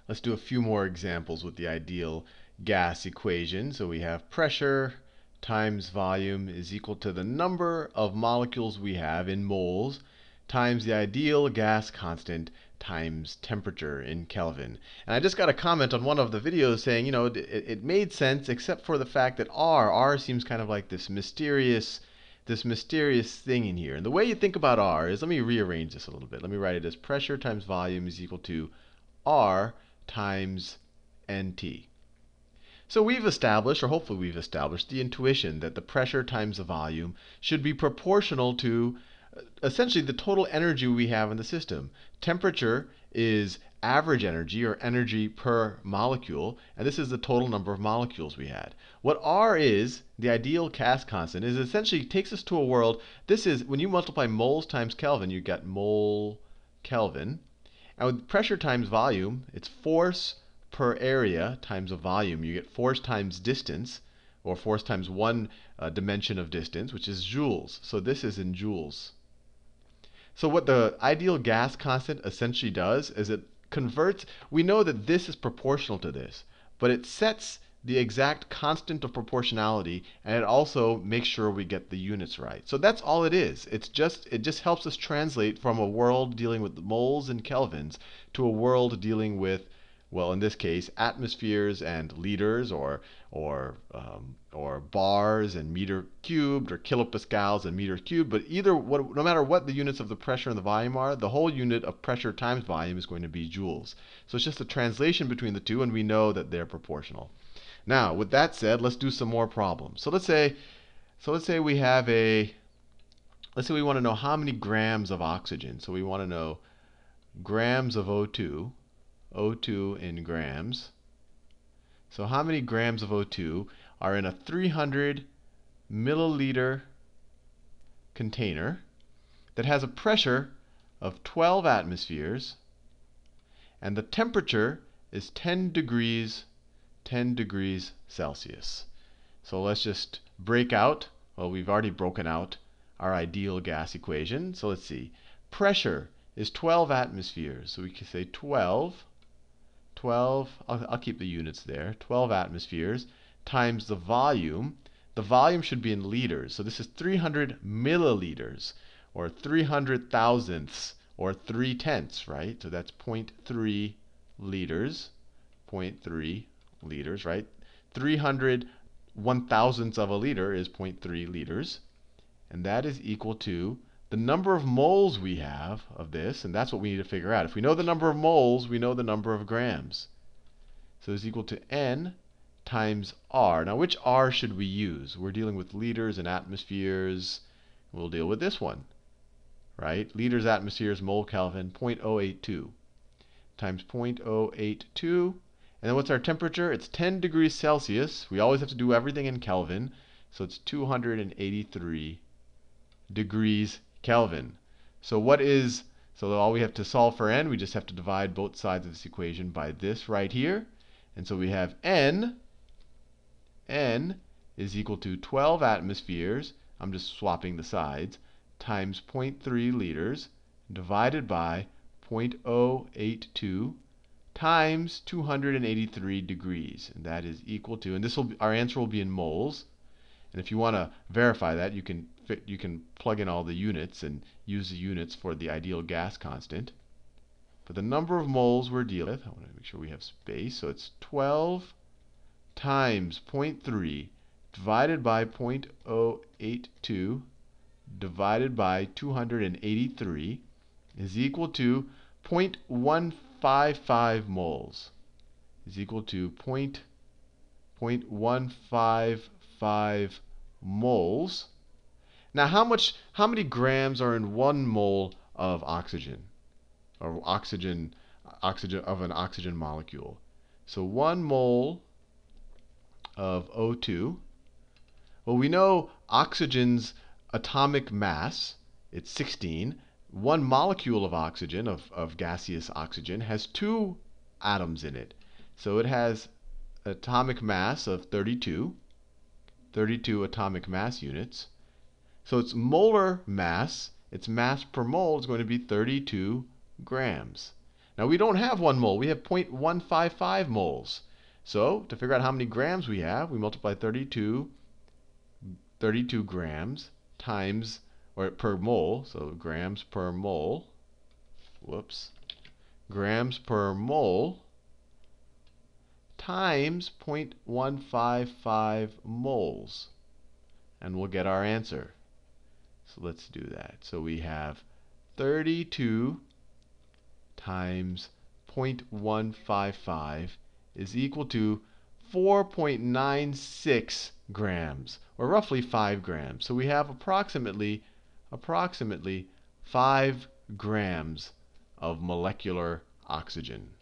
Let's do a few more examples with the ideal gas equation. So we have pressure times volume is equal to the number of molecules we have in moles times the ideal gas constant times temperature in Kelvin. And I just got a comment on one of the videos saying, it made sense except for the fact that R seems kind of like this mysterious thing in here. And the way you think about R is, let me rearrange this a little bit. Let me write it as pressure times volume is equal to R times NT. So we've established, or hopefully we've established, the intuition that the pressure times the volume should be proportional to essentially the total energy we have in the system. Temperature is average energy, or energy per molecule, and this is the total number of molecules we had. What R is, the ideal gas constant, is essentially takes us to a world. This is when you multiply moles times Kelvin, you get mole Kelvin. And with pressure times volume, it's force per area times a volume. You get force times distance, or force times one dimension of distance, which is joules. So this is in joules. So what the ideal gas constant essentially does is it converts. We know that this is proportional to this, but it sets the exact constant of proportionality, and it also makes sure we get the units right. So that's all it is. It just helps us translate from a world dealing with moles and kelvins to a world dealing with, well, in this case, atmospheres and liters, or bars and meter cubed, or kilopascals and meter cubed. But no matter what the units of the pressure and the volume are, the whole unit of pressure times volume is going to be joules. So it's just a translation between the two, and we know that they're proportional. Now, with that said, let's do some more problems. So let's say we have let's say we want to know how many grams of oxygen. So we want to know grams of O2, O2 in grams. So how many grams of O2 are in a 300 milliliter container that has a pressure of 12 atmospheres, and the temperature is 10 degrees Celsius. So let's just break out. Well, we've already broken out our ideal gas equation. So let's see. Pressure is 12 atmospheres. So we can say 12, I'll keep the units there, 12 atmospheres times the volume. The volume should be in liters. So this is 300 milliliters, or 300 thousandths, or 3/10, right? So that's 0.3 liters, 0.3 liters, right? 300 1,000ths of a liter is 0.3 liters. And that is equal to the number of moles we have of this, and that's what we need to figure out. If we know the number of moles, we know the number of grams. So it's equal to N times R. Now, which R should we use? We're dealing with liters and atmospheres. We'll deal with this one, right? Liters, atmospheres, mole Kelvin, 0.082 times 0.082. And then what's our temperature? It's 10 degrees Celsius. We always have to do everything in Kelvin. So it's 283 degrees Kelvin. So all we have to solve for N, we just have to divide both sides of this equation by this right here. And so we have N is equal to 12 atmospheres, I'm just swapping the sides, times 0.3 liters divided by 0.082 times 283 degrees. And that is equal to, and our answer will be in moles. And if you want to verify that, you can plug in all the units and use the units for the ideal gas constant. But the number of moles we're dealing with, I want to make sure we have space. So it's 12 times 0.3 divided by 0.082 divided by 283 is equal to 0.155 moles. Is equal to 0.155 moles. Now, how many grams are in 1 mole of oxygen, or oxygen of an oxygen molecule? So 1 mole of O2. Well, we know oxygen's atomic mass, it's 16. 1 molecule of oxygen, of gaseous oxygen, has 2 atoms in it. So it has atomic mass of 32 atomic mass units. So its molar mass, its mass per mole, is going to be 32 grams. Now we don't have 1 mole. We have 0.155 moles. So to figure out how many grams we have, we multiply 32 grams times, or per mole, so grams per mole. Whoops. Grams per mole times 0.155 moles. And we'll get our answer. So let's do that. So we have 32 times 0.155 is equal to 4.96 grams, or roughly 5 grams. So we have approximately 5 grams of molecular oxygen.